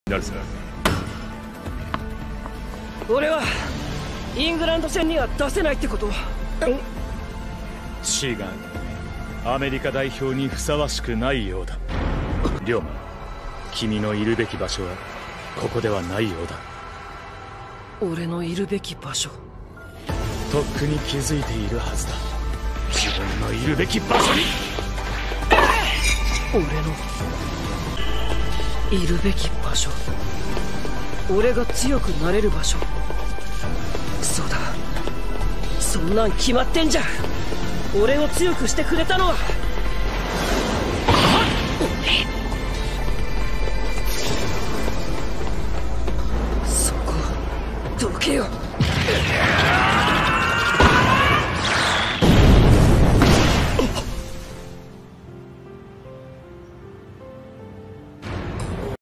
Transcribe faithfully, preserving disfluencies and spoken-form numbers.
なるさ。 俺はイングランド戦には出せないってこと？ 違う。アメリカ代表にふさわしくないようだ。龍馬、君のいるべき場所はここではないようだ。 俺のいるべき場所、 とっくに気づいているはずだ。自分のいるべき場所に。 俺のいるべき場所、俺が強くなれる場所。そうだ、そんなん決まってんじゃん。俺を強くしてくれたのはそこどけよ。